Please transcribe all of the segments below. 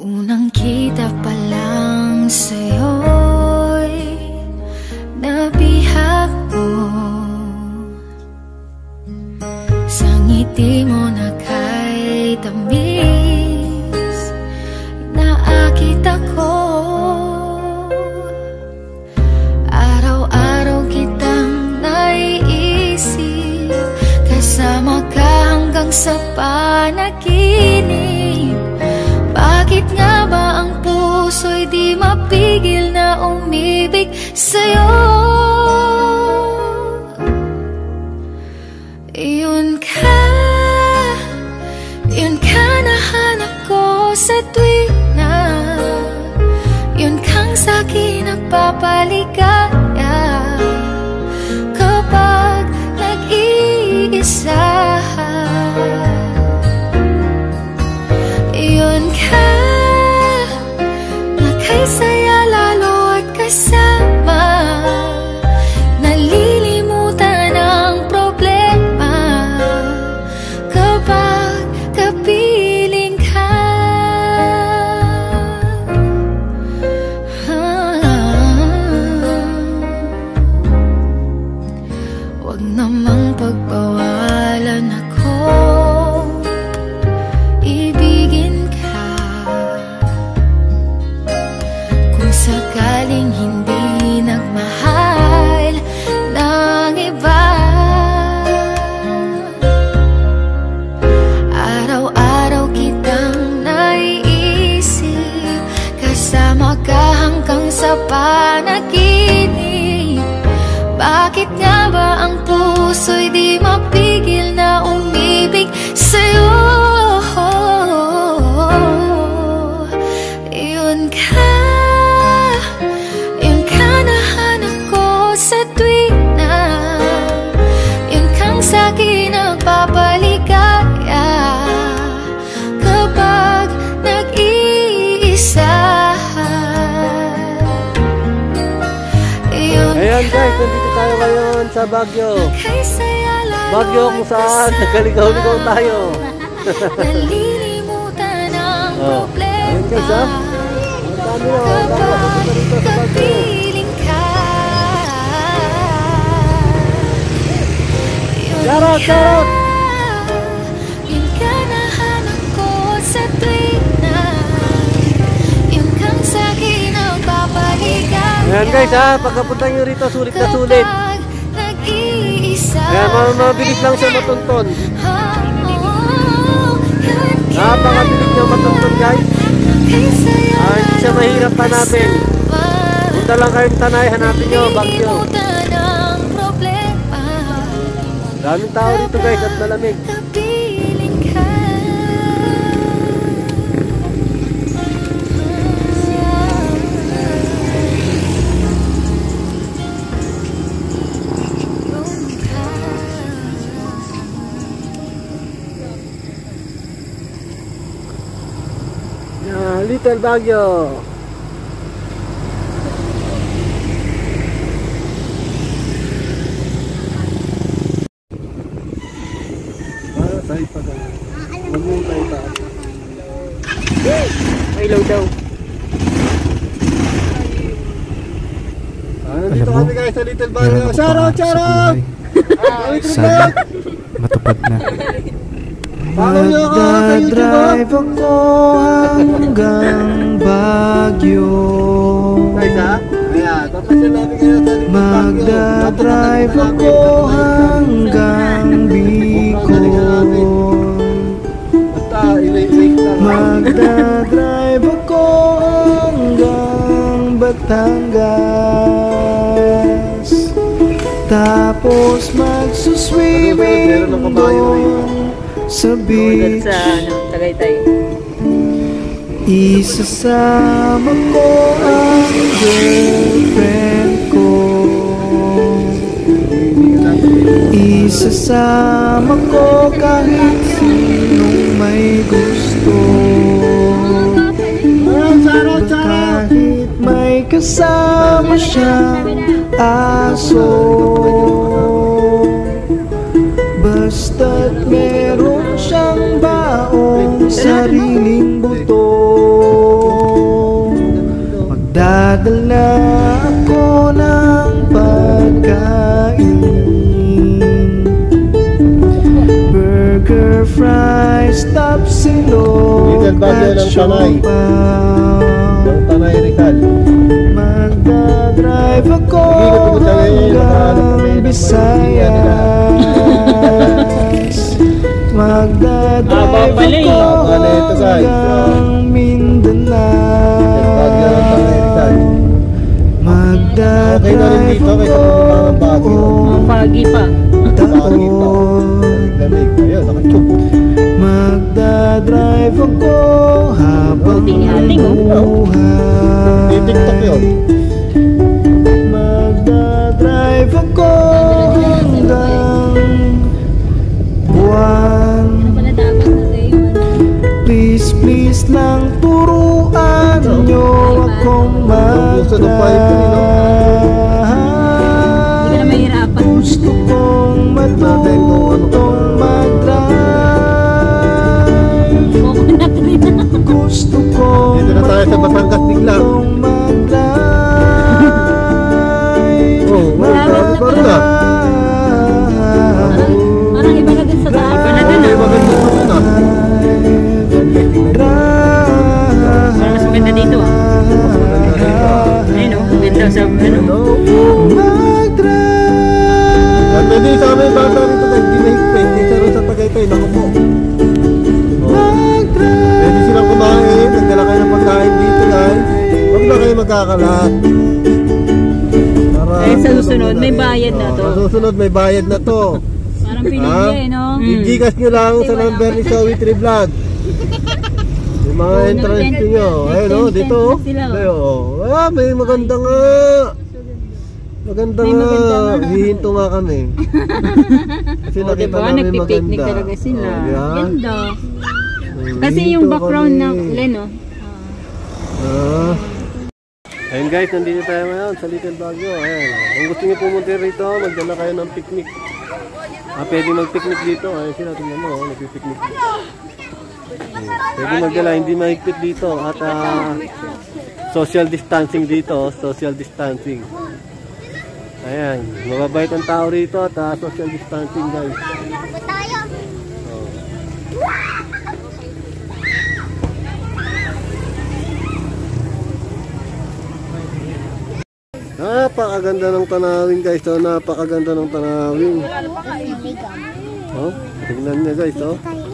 Unang kita pa lang sa'yo'y nabihag ko. Sa ngiti mo na kay tamis, naakit ako. Araw-araw kitang naiisip, kasama ka hanggang sa panaginip. Bakit nga ba ang puso'y di mapigil na umibig sa'yo? Yun ka nahanap ko sa tuwing na yun kang sa'kin nagpapaligaya. Kapag nag-iisa, yun ka na kay saya lalo at kasama. Nalilimutan ang problema kapag kapiling ka. Huwag namang pagbawalan ako, ibigin ka. Kung sakaling hindi nagmahal ng iba, araw-araw kitang naiisip, kasama ka hanggang sa panaginip. Bakit nga ba ang puso'y di mapigil na umibig sa'yo? Yun ka nahanap ko sa tuwing na yun kang sa'kin nagpapaligaya. Kapag nag-iisa, ayan guys, nandito tayo ngayon sa Baguio. Baguio kung saan nagkaligaw-ligaw tayo. Nalilimutan ang problema. Ayan guys ha. Ang dami na. Dito sa Baguio. Charot! Charot! Yun ka nahanap ko sa tuwing na yun kang sa'kin nagpapaligaya. Ayan guys ha, pagkapunta nyo rito, sulit na sulit. Ayan, mabilis lang siya matunton. Napakabilis niya matunton guys. Hindi siya mahirap hanapin. Punta lang kayong Tanay, hanapin nyo, Baguio. Daming tao dito guys at malamig. Little Baguio. Para sa ipagano. Huwag mong tayo taas. May ilaw daw. Nandito kami guys sa Little Baguio. Charot! Charot! Sana matupad na. Magdadrive ako hanggang Baguio. Magdadrive ako hanggang Bicol. Magdadrive ako hanggang Batangas. Tapos magsuswimming doon sa beach. Tagaytay. Isasama ko ang girlfriend ko. Isasama ko kahit sinong may gusto. Kahit may kasama siyang aso. Basta't meron siyang baong sariling buto. Magdadala ako ng pagkain, burger, fries, tapsilog at siopaw. Yung Tanay Rizal. Magdadrive ako hanggang Visayas. Magdadrive ako hanggang Mindanao. Magdadrive ako Pagi pa. magdadrive ako habang buhay. TikTok yun. Magdadrive ako hanggang buwan. Please, please lang turuan nyo akong mag-drive. Gusto kong matutong mag-drive. Gusto kong Dito na tayo sa Batangas bigla. mag-drive. Parang na. Parang iba na din sa daan. Iba na din Parang mas maganda dito Ayun ganda sa Mag-drive. Pwede sa amin bata rito guys, hindi mahigpit, hindi sa rin sa Tagaytay, naku po. Pwede silang kumain, nagdala kayo ng pagkain dito guys. Huwag na kayo magkakalat. Sa susunod may bayad na to. Sa susunod may bayad na to. Parang pinigay no? I-Gcash nyo lang sa number ni Zoe Trivlog. Yung mga entrance nyo. Ayun o, dito o. May maganda nga. Maganda nga, hihinto nga kami. Kasi nakita namin nagpipiknik maganda. talaga sila. Ganda. Kasi Hihinto yung background kami. ng Leno. Ayun guys, nandito tayo ngayon sa Little Baguio. Ayan. Kung gusto nyo pumunta rito, magdala kayo ng picnic. Pwede mag-picnic dito. Ayun sila, tingnan mo, nagpipiknik dito. Pwede magdala, hindi mahigpit dito. At social distancing dito, social distancing. Ayan, mababait ang tao rito at social distancing guys. Napakaganda ng tanawin guys. Oh, napakaganda ng tanawin. Oh, tingnan niyo guys, oh.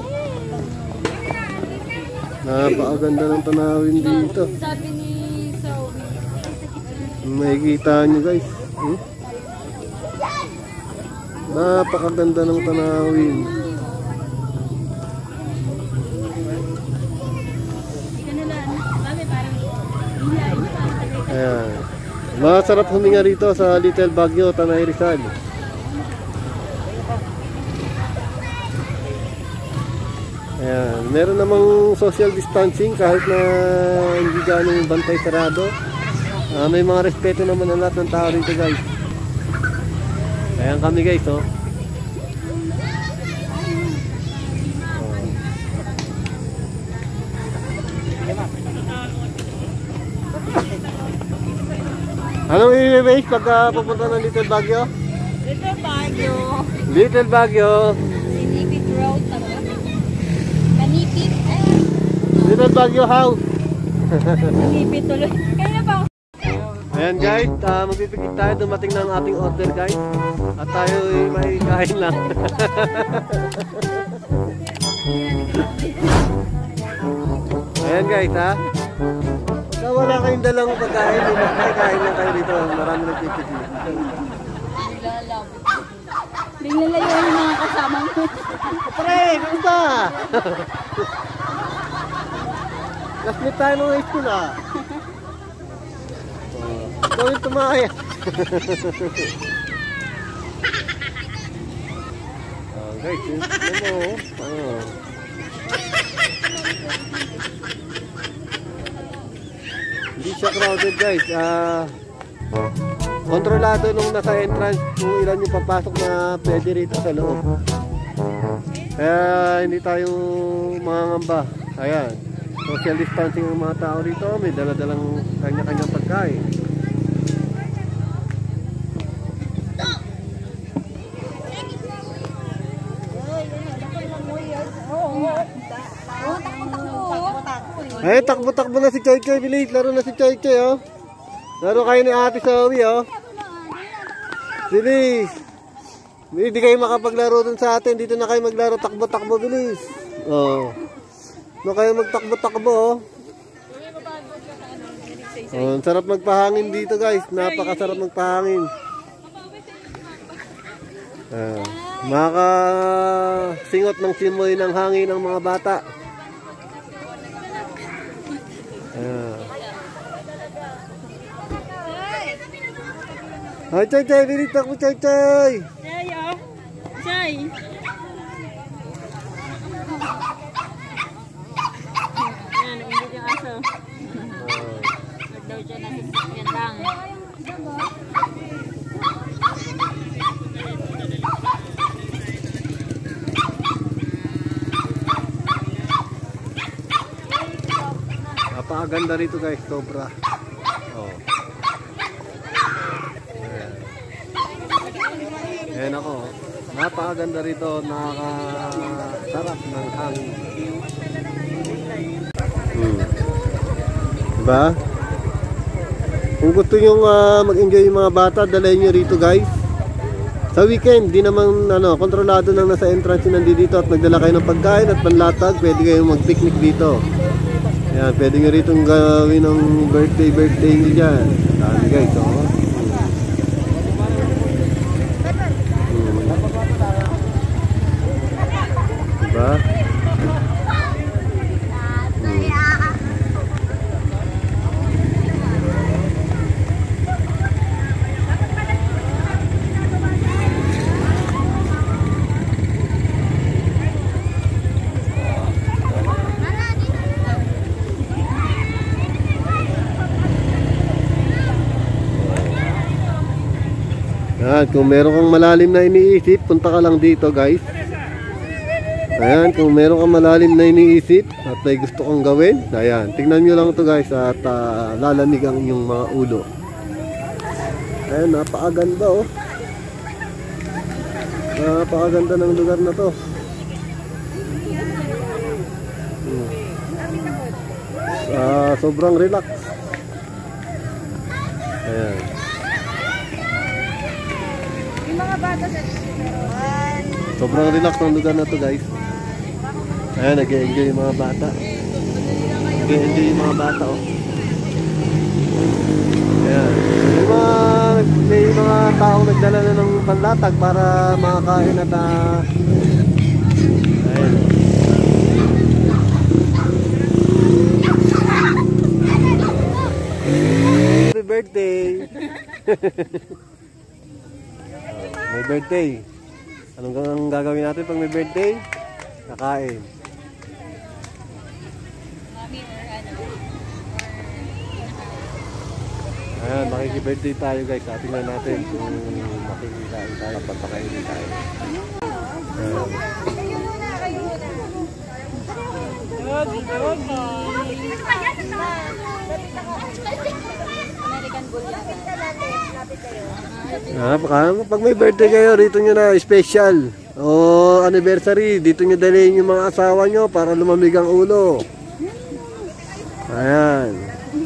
Napakaganda ng tanawin dito. Makikita niyo guys. Napakaganda ng tanawin. Ayan. Masarap huminga rito sa Little Baguio, Tanay Rizal. Ayan. Meron namang social distancing kahit na hindi ganong bantay sarado. May mga respeto naman ang lahat ng tao rito guys. Ayan kami guys, oh. Anong i-base pagka pupunta ng Little Baguio? Little Baguio. Little Baguio. Kanipit Road. Kanipit. Little Baguio House. Kanipit tuloy. Kaya ba? Ayan guys, magpipikit tayo. Dumating na ang ating order guys. At tayo ay may kain lang. Ayan guys ha. Pagka wala kayong dalang pagkain, kain lang kayo dito. Marami nagpipikit. Bigla layo yung mga kasama mo. Pre, kumusta? Last meet tayo ng high school ah. Ikaw yung tumaya. Guys, yun mo. Hindi siya crowded guys. Kontrolado nung nasa entrance kung ilan yung papasok na pwede rito sa loob. Kaya hindi tayo mangangamba. Ayan. So social distancing ang mga tao rito. May dala-dalang kanya-kanyang pagkain. Ay, takbo-takbo na si Choy Choy, bilis. Laro na si Choy Choy, oh. Laro kayo ni Ate Zoe, oh. Bilis. Hindi kayo makapaglaro dun sa atin. Dito na kayo maglaro. Takbo-takbo, bilis. Oh. No kayo magtakbo-takbo, oh. Oh, sarap magpahangin dito, guys. Napakasarap magpahangin. Makasingot ng simoy ng hangin ng mga bata. Ay, Choy Choy, bilis takbo, Choy Choy. Chay, oh. Chay. Ayan, nag-inggit yung aso. Huwag daw siya nasa sasakyan lang. Napakaganda rito, guys, sobra. Oh. Ayan ako, napakaganda rito, nakakasarap ng hangin. Diba? Kung gusto nyo mag-enjoy yung mga bata, dalayin nyo rito, guys. Sa weekend, di naman kontrolado nang nasa entrance yung nandito at magdala kayo ng pagkain at panlatag, pwede kayong mag-picnic dito. Ayan, pwede nyo rito gawin ng birthday nyo dyan. Dami, guys, oh. Diba? Ayan, kung meron kang malalim na iniisip, punta ka lang dito, guys. Ayan, kung meron kang malalim na iniisip at may gusto kang gawin, ayan, tingnan nyo lang ito, guys, at lalamig ang inyong mga ulo. Ayan, napakaganda, oh. Napakaganda ng lugar na to. Sobrang relax. Ayan. Sobrang relax ng lugar na to, guys. Ayan, nag-enjoy yung mga bata. Nag-enjoy yung mga bata, oh. Ayan. May mga taong nagdala na ng panlatag para makakain at ayan. Happy birthday! May birthday. Anong gagawin natin pag may birthday? Kakain. Ayan, makikibirthday tayo, guys. Tingnan natin kung makikikain tayo, pagpakainin tayo. Pag may birthday kayo, dito nyo na special o anniversary, dito nyo dalhin yung mga asawa nyo para lumamig ang ulo. Ayan.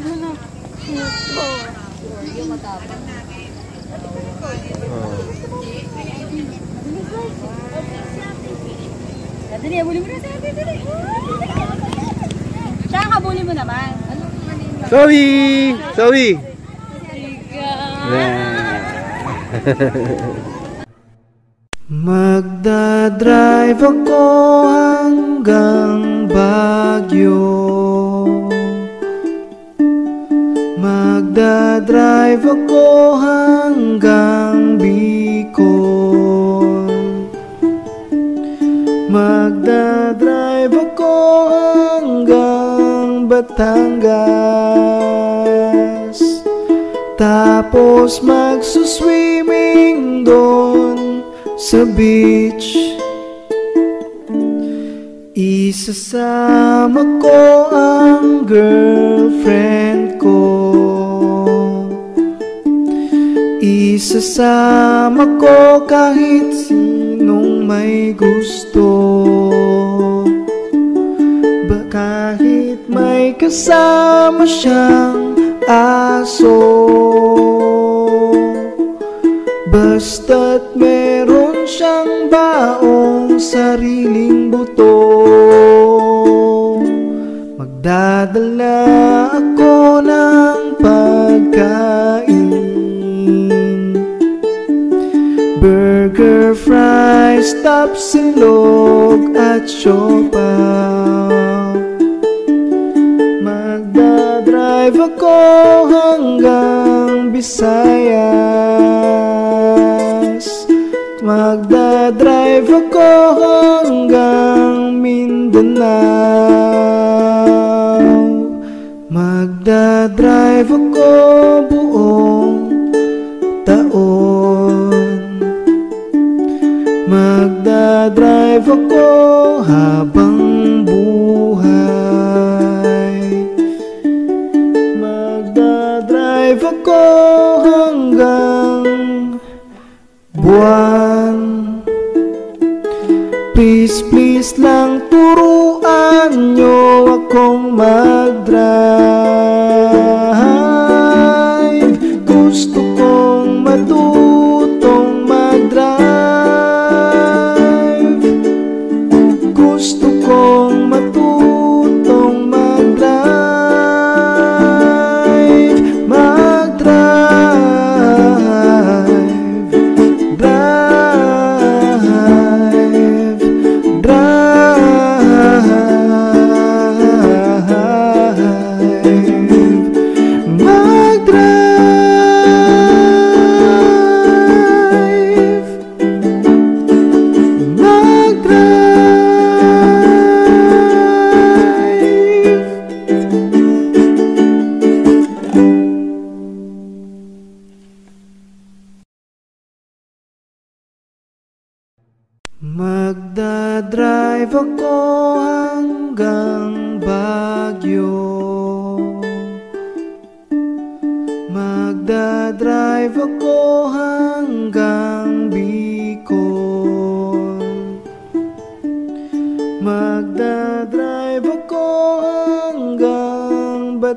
Dali, abulin mo na sa atin, dali. Siya, kabulin mo naman. Zoe! Zoe! Magdadrive ako hanggang Baguio. Magdadrive ako hanggang Bicol. Magdadrive ako hanggang Batangas. Tapos magsuswimming doon sa beach. Isasama ko ang girlfriend ko, isasama ko kahit sinong may gusto, kahit may kasama siyang aso, basta't meron siyang baong sariling buto. Magdadala ako ng pagkain, burger, fries, tapsilog at siopaw. Magdadrive ako hanggang Visayas, magdadrive ako hanggang Mindanao, magdadrive ako buong taon, magdadrive ako habang buhay, magdadrive ako hanggang buwan. Please, please lang turuan nyo akong mag-drive. Gusto kong matutong mag-drive, gusto kong matutong mag-drive, mag-drive, drive, drive, mag-drive, magdadrive ako hanggang Baguio, magdadrive ako hanggang Bicol, magdadrive ako hanggang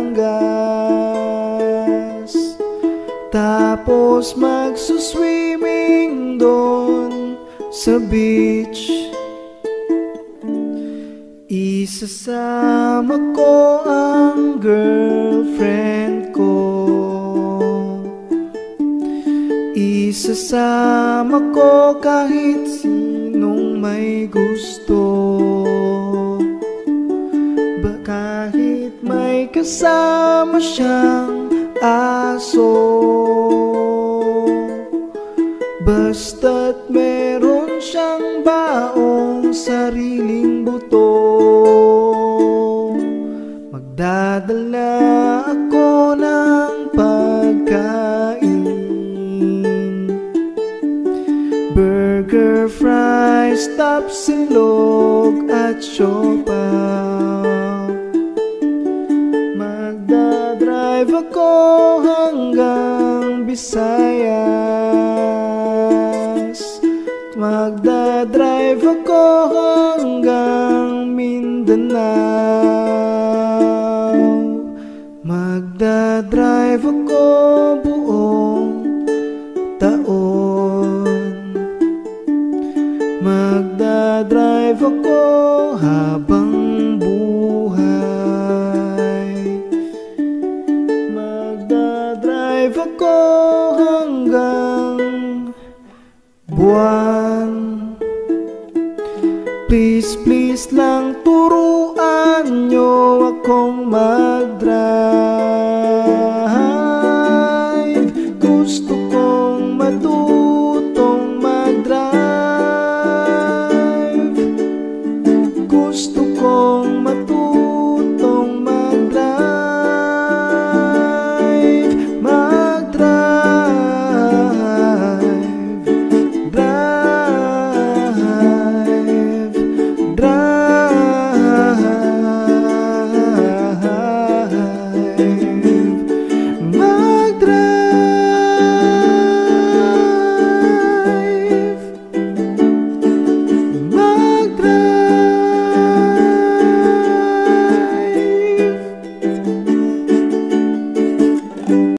Batangas, tapos magsuswimming doon sa beach. Isasama ko ang girlfriend ko, isasama ko kahit sinong may gusto, kahit may kasama siyang aso, basta't meron siyang baong sariling buto. Magdadala ako ng pagkain, burger, fries, tapsilog at siopaw. Magdadrive ako hanggang Visayas, magdadrive ako hanggang Mindanao, magdadrive ako